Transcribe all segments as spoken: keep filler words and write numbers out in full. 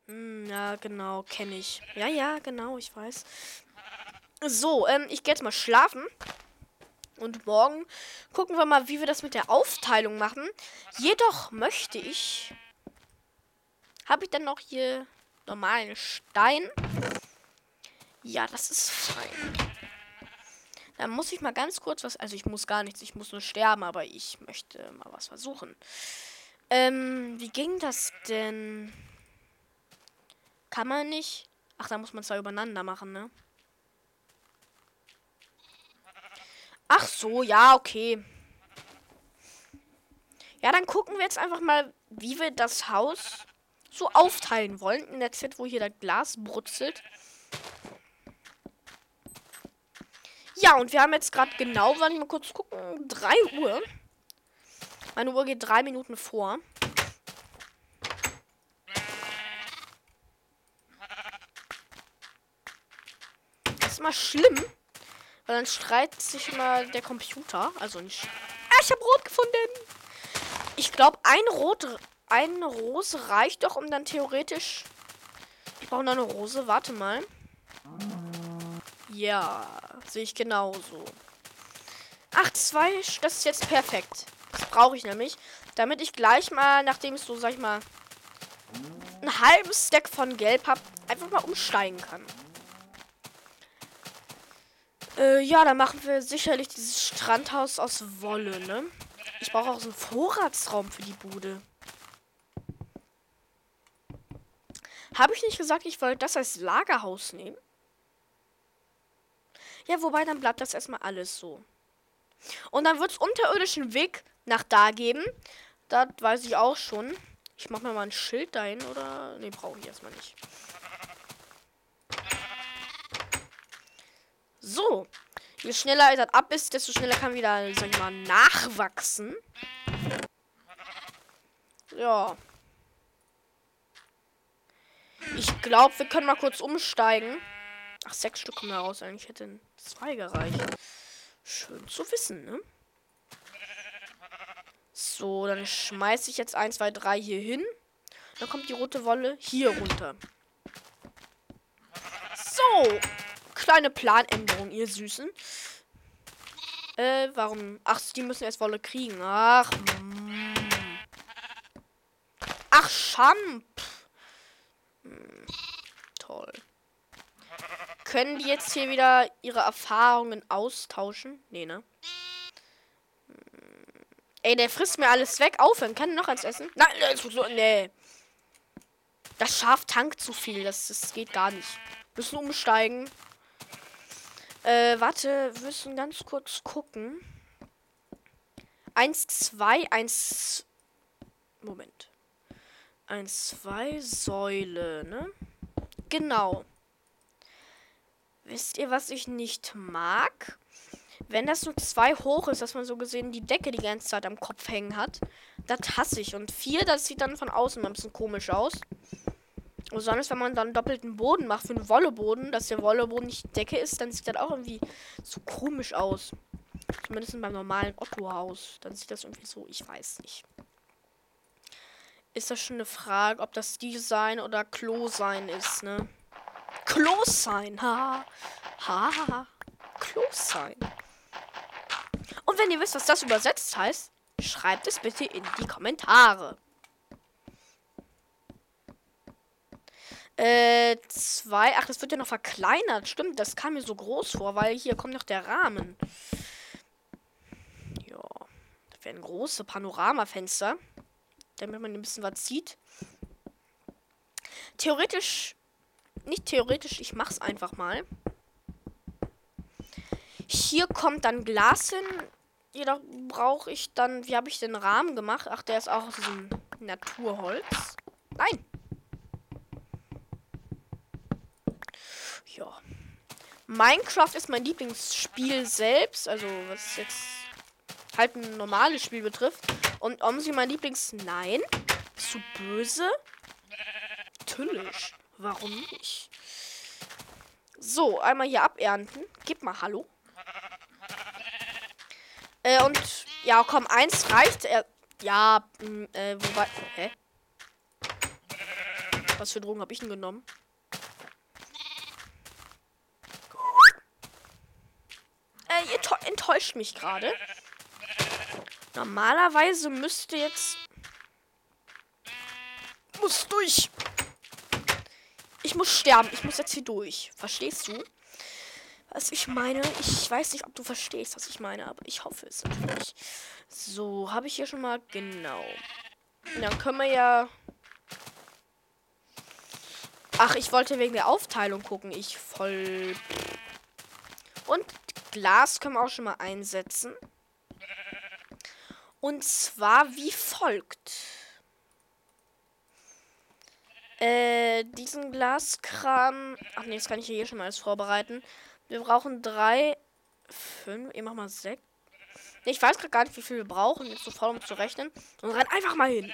Hm, ja, genau, kenne ich. Ja, ja, genau, ich weiß. So, ähm, ich gehe jetzt mal schlafen. Und morgen gucken wir mal, wie wir das mit der Aufteilung machen. Jedoch möchte ich... Habe ich dann noch hier normalen Stein? Ja, das ist fein. Dann muss ich mal ganz kurz was... Also ich muss gar nichts, ich muss nur sterben, aber ich möchte mal was versuchen. Ähm, wie ging das denn? Kann man nicht? Ach, da muss man zwei übereinander machen, ne? Ach so, ja, okay. Ja, dann gucken wir jetzt einfach mal, wie wir das Haus so aufteilen wollen. In der Zeit, wo hier das Glas brutzelt. Ja, und wir haben jetzt gerade genau, wenn ich mal kurz gucken, drei Uhr. Meine Uhr geht drei Minuten vor. Das ist immer schlimm, weil dann streitet sich immer der Computer. Also nicht... Ah, ich habe Rot gefunden. Ich glaube, ein Rot, eine Rose reicht doch, um dann theoretisch... Ich brauche noch eine Rose. Warte mal. Ja, sehe ich genauso. Ach, zwei, das ist jetzt perfekt. Das brauche ich nämlich, damit ich gleich mal, nachdem ich so, sag ich mal, einen halben Stack von Gelb habe, einfach mal umsteigen kann. Äh, ja, dann machen wir sicherlich dieses Strandhaus aus Wolle, ne? Ich brauche auch so einen Vorratsraum für die Bude. Habe ich nicht gesagt, ich wollte das als Lagerhaus nehmen? Ja, wobei, dann bleibt das erstmal alles so. Und dann wird es unterirdischen Weg nach da geben. Das weiß ich auch schon. Ich mache mir mal ein Schild dahin, oder? Ne, brauche ich erstmal nicht. So. Je schneller das ab ist, desto schneller kann wieder, sag ich mal, nachwachsen. Ja. Ich glaube, wir können mal kurz umsteigen. Ach, sechs Stück kommen heraus. Eigentlich hätten zwei gereicht. Schön zu wissen, ne? So, dann schmeiße ich jetzt eins, zwei, drei hier hin. Dann kommt die rote Wolle hier runter. So. Kleine Planänderung, ihr Süßen. Äh, warum? Ach, die müssen erst Wolle kriegen. Ach. Mm. Ach, Champ. Hm, toll. Können die jetzt hier wieder ihre Erfahrungen austauschen? Nee, ne? Hm. Ey, der frisst mir alles weg. Aufhören. Kann noch eins essen? Nein, das so, nee. Das Schaf tankt zu viel. Das, das geht gar nicht. Müssen umsteigen. Äh, warte. Wir müssen ganz kurz gucken. Eins, zwei, eins. Moment. Eins, zwei, Säule, ne? Genau. Wisst ihr, was ich nicht mag? Wenn das nur zwei hoch ist, dass man so gesehen die Decke die ganze Zeit am Kopf hängen hat. Das hasse ich. Und vier, das sieht dann von außen mal ein bisschen komisch aus. Besonders wenn man dann doppelten Boden macht für einen Wolleboden, dass der Wolleboden nicht die Decke ist, dann sieht das auch irgendwie so komisch aus. Zumindest beim normalen Otto-Haus. Dann sieht das irgendwie so, ich weiß nicht. Ist das schon eine Frage, ob das Design oder Klo-Sein ist, ne? Klo-Sein, ha. Ha, ha, ha. Klo-Sein. Und wenn ihr wisst, was das übersetzt heißt, schreibt es bitte in die Kommentare. Äh, zwei. Ach, das wird ja noch verkleinert. Stimmt, das kam mir so groß vor, weil hier kommt noch der Rahmen. Ja. Das wären große Panoramafenster. Damit man ein bisschen was sieht. Theoretisch. Nicht theoretisch, ich mach's einfach mal. Hier kommt dann Glas hin. Jedoch brauche ich dann. Wie habe ich den Rahmen gemacht? Ach, der ist auch aus diesem Naturholz. Nein. Ja. Minecraft ist mein Lieblingsspiel selbst. Also, was jetzt halt ein normales Spiel betrifft. Und Omsi mein Lieblings... Nein. Bist du böse? Natürlich. Warum nicht? So, einmal hier abernten. Gib mal Hallo. Äh, und... Ja, komm, eins reicht. Äh, ja, mh, äh, wobei... Hä? Was für Drogen habe ich denn genommen? Äh, ihr enttäuscht mich gerade. Normalerweise müsste jetzt... Muss durch. Ich muss sterben. Ich muss jetzt hier durch. Verstehst du? Was ich meine? Ich weiß nicht, ob du verstehst, was ich meine, aber ich hoffe es natürlich. So, habe ich hier schon mal... Genau. Dann können wir ja... Ach, ich wollte wegen der Aufteilung gucken. Ich voll... Und Glas können wir auch schon mal einsetzen. Und zwar wie folgt. Äh, diesen Glaskram... Ach nee, das kann ich hier schon mal alles vorbereiten. Wir brauchen drei, fünf, ich mach mal sechs. Nee, ich weiß gerade gar nicht, wie viel wir brauchen. Jetzt so faul, um zu rechnen. Und renn einfach mal hin.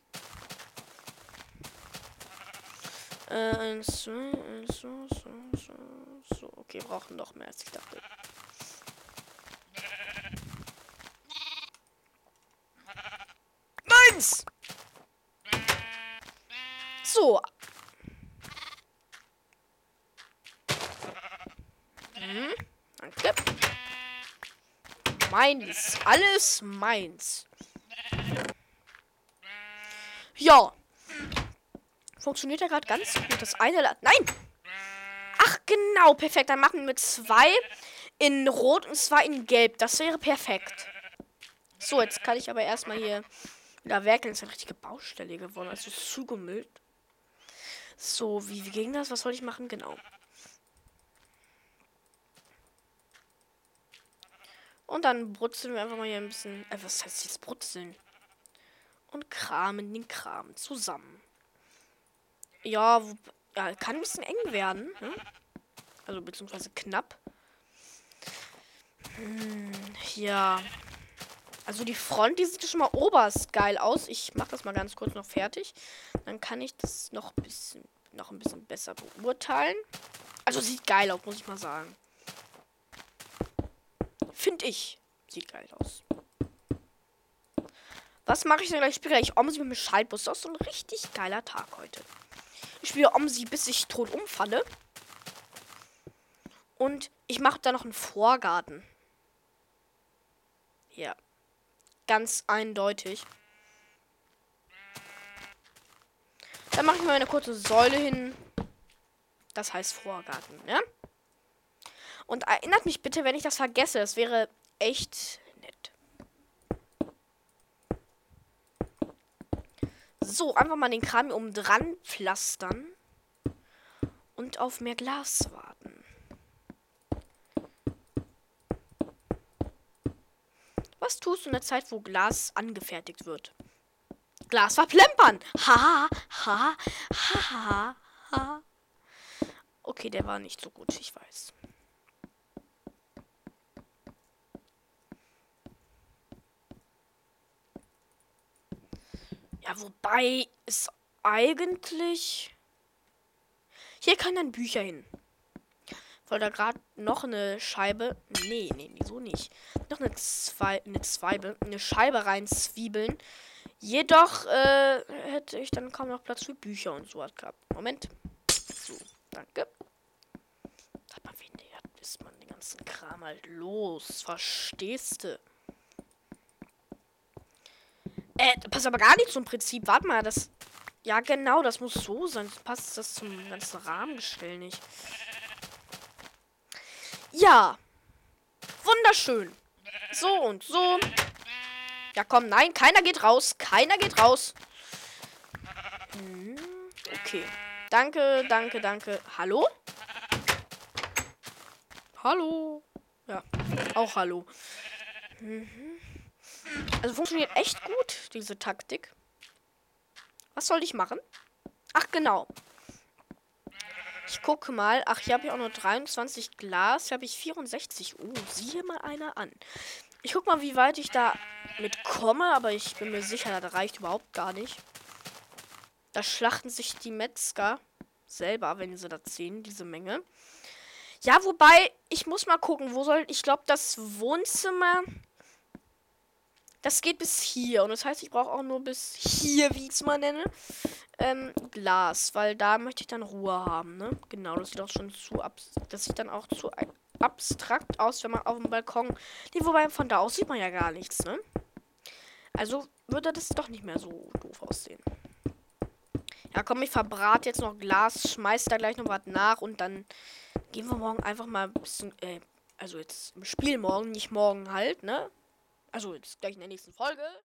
Äh, eins, zwei, eins, so, so, so, so. Okay, wir brauchen noch mehr, als ich dachte. Meins! So. Hm, danke. Meins. Alles meins. Ja. Funktioniert ja gerade ganz gut. Das eine... La Nein! Ach, genau. Perfekt. Dann machen wir zwei in Rot und zwei in Gelb. Das wäre perfekt. So, jetzt kann ich aber erstmal hier wieder werkeln. Das ist eine richtige Baustelle geworden. Also zugemüllt. So, wie, wie ging das? Was soll ich machen? Genau. Und dann brutzeln wir einfach mal hier ein bisschen. Äh, was heißt jetzt brutzeln? Und kramen den Kram zusammen. Ja, wo, ja, kann ein bisschen eng werden. Ne? Also beziehungsweise knapp. Hm, ja. Also die Front, die sieht schon mal oberst geil aus. Ich mache das mal ganz kurz noch fertig. Dann kann ich das noch ein bisschen, noch ein bisschen besser beurteilen. Also sieht geil aus, muss ich mal sagen. Finde ich. Sieht geil aus. Was mache ich denn gleich später? Ich Omsi mit dem Schaltbus. Das ist so ein richtig geiler Tag heute. Ich spiele Omsi, bis ich tot umfalle. Und ich mache da noch einen Vorgarten. Ja. Ganz eindeutig. Dann mache ich mal eine kurze Säule hin. Das heißt Vorgarten, ja? Und erinnert mich bitte, wenn ich das vergesse. Das wäre echt nett. So, einfach mal den Kram hier oben dran pflastern. Und auf mehr Glas warten. Was tust du in der Zeit, wo Glas angefertigt wird? Glas verplempern! Ha, ha, ha, ha, ha. Okay, der war nicht so gut, ich weiß. Ja, wobei es eigentlich... Hier kann dann Bücher hin. Weil da gerade noch eine Scheibe... Nee, nee, nee, so nicht. Noch eine, Zwei, eine Zweibe, eine Scheibe reinzwiebeln. Jedoch äh, hätte ich dann kaum noch Platz für Bücher und so gehabt. Moment. So, danke. Hat man wen, der ist man den ganzen Kram halt los. Verstehst du? Äh, das passt aber gar nicht zum Prinzip. Warte mal, das... Ja, genau, das muss so sein. Sonst passt das zum ganzen Rahmengestell nicht. Ja. Wunderschön. So und so. Ja, komm, nein, keiner geht raus. Keiner geht raus. Hm, okay. Danke, danke, danke. Hallo? Hallo? Ja, auch hallo. Mhm. Also funktioniert echt gut, diese Taktik. Was soll ich machen? Ach, genau. Ich gucke mal. Ach, hier habe ich auch nur dreiundzwanzig Glas. Hier habe ich vierundsechzig. Oh, siehe mal einer an. Ich guck mal, wie weit ich da mitkomme, aber ich bin mir sicher, das reicht überhaupt gar nicht. Da schlachten sich die Metzger selber, wenn sie das sehen, diese Menge. Ja, wobei, ich muss mal gucken, wo soll... Ich glaube, das Wohnzimmer... Das geht bis hier. Und das heißt, ich brauche auch nur bis hier, wie ich es mal nenne. ähm, Glas, weil da möchte ich dann Ruhe haben, ne? Genau, das sieht auch schon zu abs das sieht dann auch zu abstrakt aus, wenn man auf dem Balkon. Nee, wobei von da aus sieht man ja gar nichts, ne? Also würde das doch nicht mehr so doof aussehen. Ja, komm, ich verbrate jetzt noch Glas, schmeiß da gleich noch was nach und dann gehen wir morgen einfach mal ein bisschen, äh, also jetzt im Spiel morgen, nicht morgen halt, ne? Also jetzt gleich in der nächsten Folge.